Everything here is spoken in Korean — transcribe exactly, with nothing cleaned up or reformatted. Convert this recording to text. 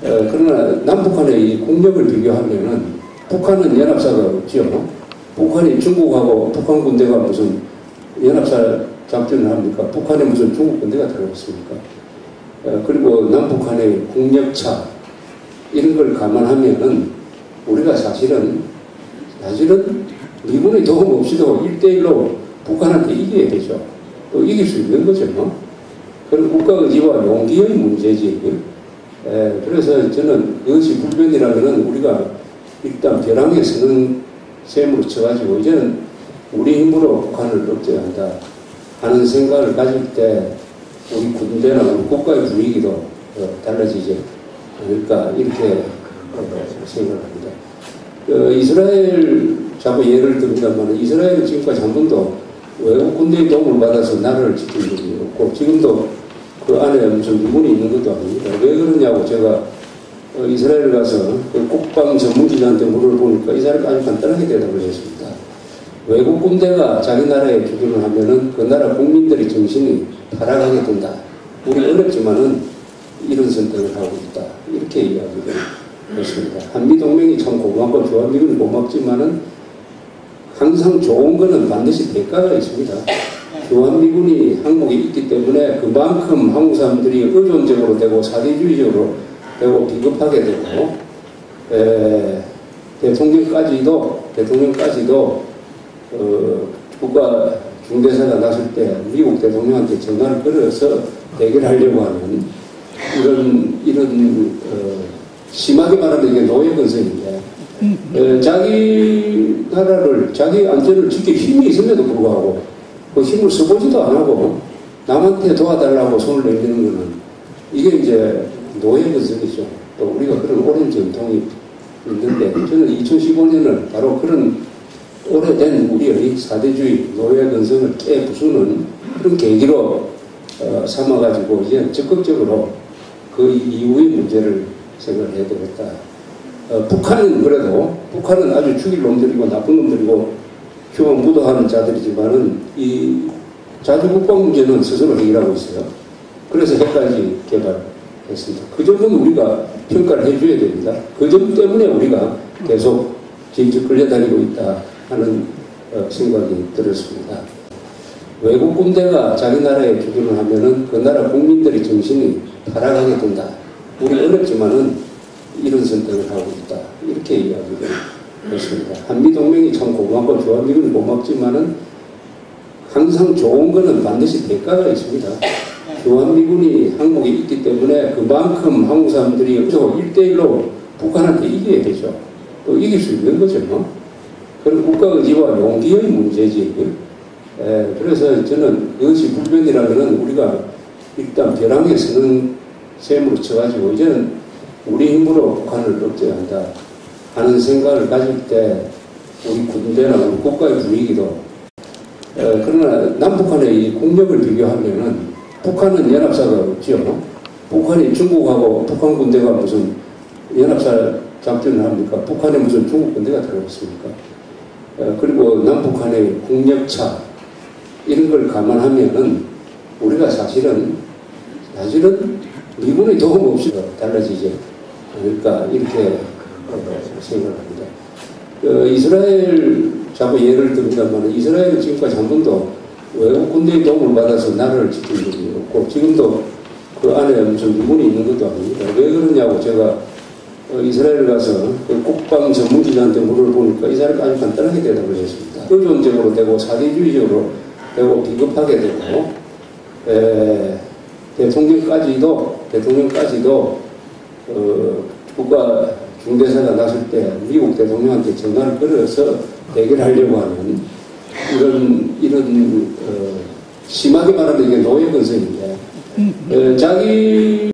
어, 그러나 남북한의 이 국력을 비교하면은 북한은 연합사가 없죠. 북한이 중국하고 북한 군대가 무슨 연합사 작전을 합니까? 북한에 무슨 중국 군대가 들어있습니까? 어, 그리고 남북한의 국력차 이런 걸 감안하면은 우리가 사실은 사실은 미군의 도움 없이도 일 대일로 북한한테 이겨야 되죠. 또 이길 수 있는 거죠. 그런 국가 의지와 용기의 문제지. 에, 그래서 저는 그것이 불변이라면 우리가 일단 벼랑에 서는 셈으로 쳐가지고 이제는 우리 힘으로 북한을 억제한다 하는 생각을 가질 때 우리 군대나 우리 국가의 분위기도 어, 달라지지 않을까 이렇게 어, 생각합니다. 어, 이스라엘 자꾸 예를 듭니다만 이스라엘은 지금까지 한 번도 외국 군대의 도움을 받아서 나라를 지킨 적이 없고 지금도 그 안에 무슨 미군이 있는 것도 아닙니다. 왜 그러냐고 제가 어, 이스라엘 가서 그 국방 전문기자한테 물어보니까 이 사람이 아주 간단하게 대답을 했습니다. 외국 군대가 자기 나라에 주둔을 하면은 그 나라 국민들의 정신이 타락하게 된다. 우리 어렵지만은 이런 선택을 하고 있다. 이렇게 이야기를 했습니다. 한미동맹이 참 고맙고 주한미군이 고맙지만은 항상 좋은 거는 반드시 대가가 있습니다. 주한미군이 한국에 있기 때문에 그만큼 한국 사람들이 의존적으로 되고 사대주의적으로 되고 비겁하게 되고 에, 대통령까지도 대통령까지도 어, 국가 중대사가 났을 때 미국 대통령한테 전화를 걸어서 대결하려고 하는 이런 이런 어, 심하게 말하면 이게 노예 건설인데 에, 자기 나라를 자기 안전을 지킬 힘이 있음에도 불구하고 그 힘을 써보지도 안 하고 남한테 도와달라고 손을 내미는 거는 이게 이제 노예 건설이죠. 또 우리가 그런 오랜 전통이 있는데 저는 이천십오 년을 바로 그런 오래된 우리의 사대주의 노예 건설을 깨부수는 그런 계기로 어, 삼아가지고 이제 적극적으로 그 이후의 문제를 생각을 해야 되겠다. 어, 북한은 그래도 북한은 아주 죽일 놈들이고 나쁜 놈들이고 휴먼 무도하는 자들이지만은 이 자주국방 문제는 스스로 해결하고 있어요. 그래서 핵까지 개발했습니다. 그 점은 우리가 평가를 해줘야 됩니다. 그 점 때문에 우리가 계속 지금 끌려다니고 있다 하는 어, 생각이 들었습니다. 외국 군대가 자기 나라에 주둔을 하면은 그 나라 국민들의 정신이 타락하게 된다. 우리 어렵지만은 이런 선택을 하고 있다. 이렇게 이야기를 했습니다. 한미동맹이 참 고맙고 주한미군이 고맙지만은 항상 좋은 거는 반드시 대가가 있습니다. 주한미군이 한국에 있기 때문에 그만큼 한국 사람들이 일 대일로 북한한테 이겨야 되죠. 또 이길 수 있는 거죠. 그런 국가 의지와 용기의 문제지. 에, 그래서 저는 그것이 불변이라면 우리가 일단 벼랑에 서는 셈으로 쳐가지고 이제는 우리 힘으로 북한을 억제한다 하는 생각을 가질 때 우리 군대나 우리 국가의 분위기도 에, 그러나 남북한의 이 국력을 비교하면은 북한은 연합사가 없죠. 북한이 중국하고 북한 군대가 무슨 연합사 작전을 합니까? 북한에 무슨 중국 군대가 들어있습니까? 에, 그리고 남북한의 국력차 이런 걸 감안하면은 우리가 사실은 사실은 미군의 도움 없이 달라지지 않을까 이렇게 생각합니다. 어, 이스라엘 자꾸 예를 듭니다만 이스라엘은 지금까지 한 번도 외국 군대의 도움을 받아서 나라를 지킨 적이 없고 지금도 그 안에 무슨 미군이 있는 것도 아닙니다. 왜 그러냐고 제가 어, 이스라엘 가서 그 국방 전문기자한테 물어보니까 이 사람이 아주 간단하게 대답을 했습니다. 의존적으로 되고 사대주의적으로 되고 비겁하게 되고 에, 대통령까지도 대통령까지도 어, 국가 중대사가 났을 때 미국 대통령한테 전화를 걸어서 대결하려고 하는 이런 이런 어, 심하게 말하면 이게 노예 건설인데 에, 자기